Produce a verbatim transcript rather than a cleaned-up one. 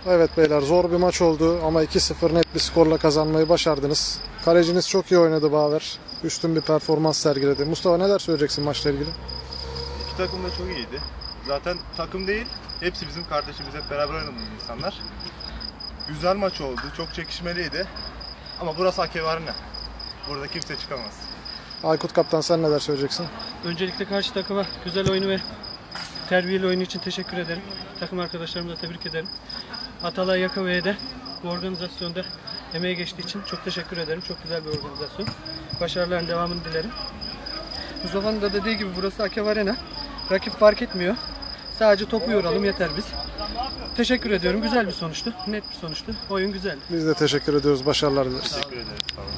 Evet beyler, zor bir maç oldu ama iki sıfır net bir skorla kazanmayı başardınız. Kaleciniz çok iyi oynadı Baver. Üstün bir performans sergiledi. Mustafa, neler söyleyeceksin maçla ilgili? İki takım da çok iyiydi. Zaten takım değil, hepsi bizim kardeşimiz, hep beraber oynadığımız insanlar. Güzel maç oldu, çok çekişmeliydi. Ama burası Hakkari. Burada kimse çıkamaz. Aykut Kaptan, sen neler söyleyeceksin? Öncelikle karşı takıma güzel oyunu ve terbiyeli oyunu için teşekkür ederim. Takım arkadaşlarımı da tebrik ederim. Atalay Yakave'ye de bu organizasyonda emeği geçtiği için çok teşekkür ederim. Çok güzel bir organizasyon. Başarıların devamını dilerim. Mustafa'nın da dediği gibi burası Hakkari. Rakip fark etmiyor. Sadece topu yoralım yeter biz. Teşekkür ediyorum. Güzel bir sonuçtu. Net bir sonuçtu. Oyun güzeldi. Biz de teşekkür ediyoruz. Başarılar dileriz. Teşekkür ederiz.